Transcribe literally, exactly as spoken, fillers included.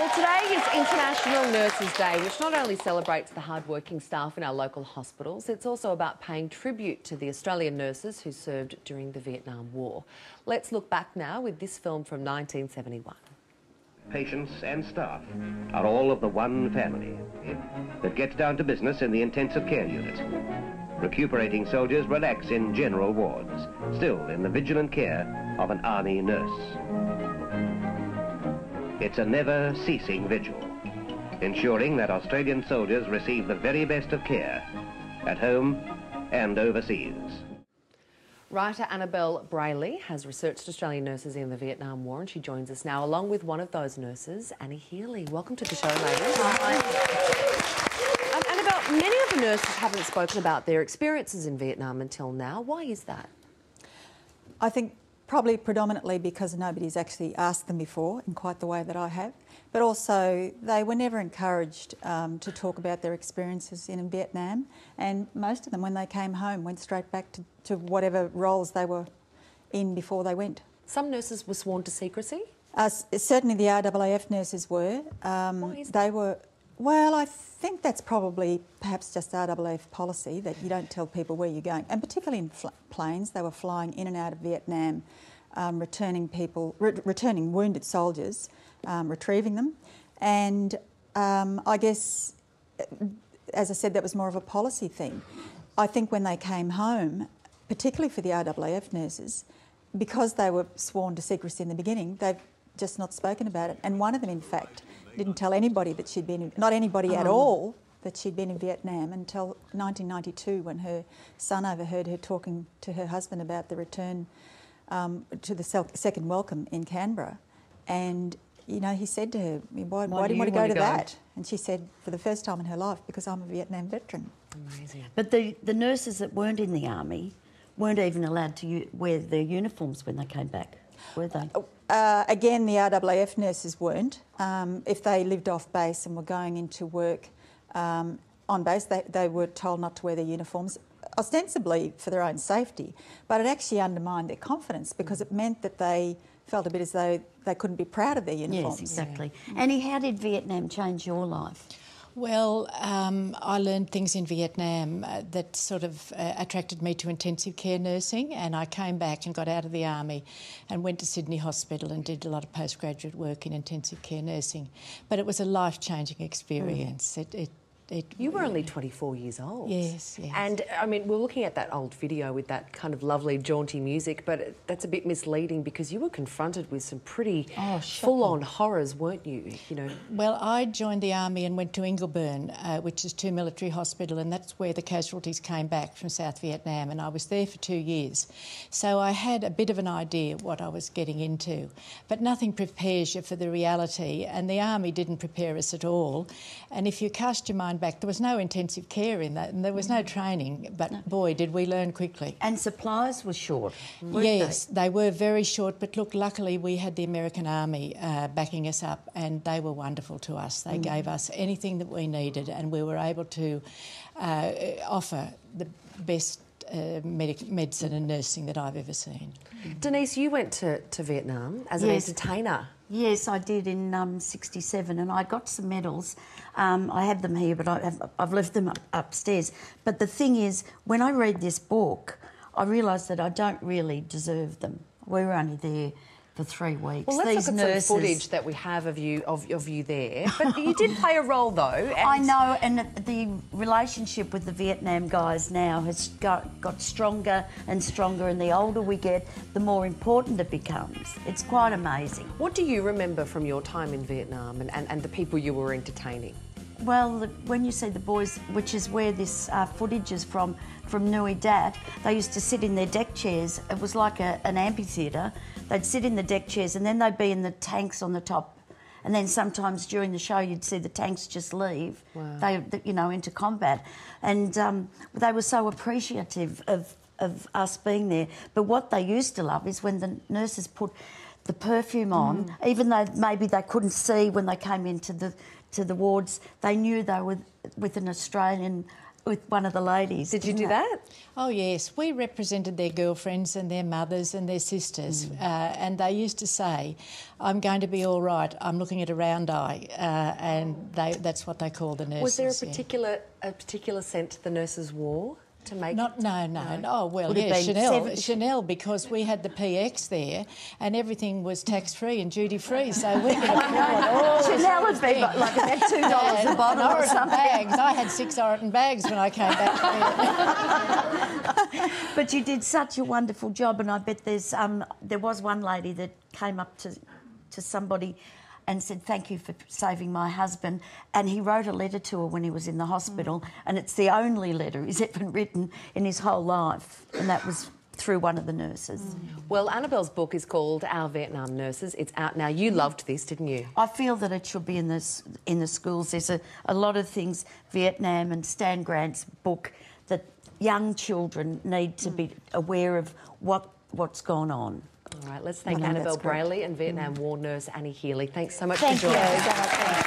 Well, today is International Nurses Day, which not only celebrates the hard-working staff in our local hospitals, it's also about paying tribute to the Australian nurses who served during the Vietnam War. Let's look back now with this film from nineteen seventy-one. Patients and staff are all of the one family that gets down to business in the intensive care unit. Recuperating soldiers relax in general wards, still in the vigilant care of an army nurse. It's a never-ceasing vigil, ensuring that Australian soldiers receive the very best of care, at home and overseas. Writer Annabelle Brayley has researched Australian nurses in the Vietnam War, and she joins us now along with one of those nurses, Annie Healy. Welcome to the show, ladies. Hi. Um, Annabelle, many of the nurses haven't spoken about their experiences in Vietnam until now. Why is that? I think probably predominantly because nobody's actually asked them before in quite the way that I have, but also they were never encouraged um, to talk about their experiences in Vietnam, and most of them, when they came home, went straight back to, to whatever roles they were in before they went. Some nurses were sworn to secrecy? Uh, certainly the R A A F nurses were. Um, Why is that? They were. Well, I think that's probably perhaps just R A A F policy, that you don't tell people where you're going, and particularly in fl planes. They were flying in and out of Vietnam, um, returning people, re returning wounded soldiers, um, retrieving them, and um, I guess, as I said, that was more of a policy thing. I think when they came home, particularly for the R A A F nurses, because they were sworn to secrecy in the beginning, they've just not spoken about it, and one of them, in fact, didn't tell anybody that she'd been, in, not anybody at all, that she'd been in Vietnam until nineteen ninety-two, when her son overheard her talking to her husband about the return um, to the second welcome in Canberra. And, you know, he said to her, why, why, why do you want to go to go? that? And she said, for the first time in her life, because I'm a Vietnam veteran. Amazing. But the, the nurses that weren't in the army weren't even allowed to wear their uniforms when they came back, were they? Uh, again, the R A A F nurses weren't. Um, if they lived off base and were going into work um, on base, they, they were told not to wear their uniforms, ostensibly for their own safety, but it actually undermined their confidence, because it meant that they felt a bit as though they couldn't be proud of their uniforms. Yes, exactly. Yeah. Annie, how did Vietnam change your life? Well, um, I learned things in Vietnam uh, that sort of uh, attracted me to intensive care nursing, and I came back and got out of the army and went to Sydney Hospital and did a lot of postgraduate work in intensive care nursing. But it was a life-changing experience. Mm. It, it, it, you were only twenty-four years old. Yes, yes. And, I mean, we're looking at that old video with that kind of lovely, jaunty music, but that's a bit misleading because you were confronted with some pretty oh, full-on horrors, weren't you? You know. Well, I joined the army and went to Ingleburn, uh, which is two military hospital, and that's where the casualties came back from South Vietnam, and I was there for two years. So I had a bit of an idea what I was getting into, but nothing prepares you for the reality, and the army didn't prepare us at all. And if you cast your mind back, there was no intensive care in that, and there was no training, but no. boy, did we learn quickly. And supplies were short, weren't yes, they? they were very short, but look, luckily we had the American Army uh, backing us up, and they were wonderful to us. They mm. gave us anything that we needed, and we were able to uh, offer the best Uh, medic medicine and nursing that I've ever seen. Denise, you went to, to Vietnam as an yes. entertainer. Yes, I did in um, sixty-seven, and I got some medals. Um, I have them here, but I have, I've left them up, upstairs. But the thing is, when I read this book, I realised that I don't really deserve them. We were only there for three weeks. Well, let's These look at nurses... some footage that we have of you of, of you there. But you did play a role, though. And... I know, and the relationship with the Vietnam guys now has got, got stronger and stronger, and the older we get, the more important it becomes. It's quite amazing. What do you remember from your time in Vietnam and, and, and the people you were entertaining? Well, the, when you see the boys, which is where this uh, footage is from, from Nui Dat, they used to sit in their deck chairs. It was like a, an amphitheatre. They'd sit in the deck chairs, and then they'd be in the tanks on the top. And then sometimes during the show, you'd see the tanks just leave. Wow. They, you know, into combat. And um, they were so appreciative of, of us being there. But what they used to love is when the nurses put the perfume on, mm. even though maybe they couldn't see when they came into the to the wards, they knew they were with an Australian with one of the ladies. Did you do didn't that? Oh yes, we represented their girlfriends and their mothers and their sisters, Mm. uh, and they used to say, "I'm going to be all right. I'm looking at a round eye," uh, and they, that's what they call the nurses. Was there a yeah. particular a particular scent the nurses wore to make? Not, no, no, no. Oh, well, Would it yeah, been Chanel, seven- Chanel, because we had the P X there and everything was tax-free and duty-free, so we could afford all the Chanel had been things. like about two dollars Yeah, a bottle and or Oroton something. bags. I had six Oroton bags when I came back here. But you did such a wonderful job, and I bet there's um, there was one lady that came up to to somebody and said, "Thank you for saving my husband." And he wrote a letter to her when he was in the hospital, mm. and it's the only letter he's ever written in his whole life, and that was through one of the nurses. Mm. Well, Annabelle's book is called Our Vietnam Nurses. It's out now. You loved this, didn't you? I feel that it should be in the, in the schools. There's a, a lot of things, Vietnam and Stan Grant's book, that young children need to mm. be aware of what what's gone on. All right, let's thank No, Annabelle that's great. Brayley and Vietnam War nurse Annie Healy. Thanks so much Thank for joining you. us.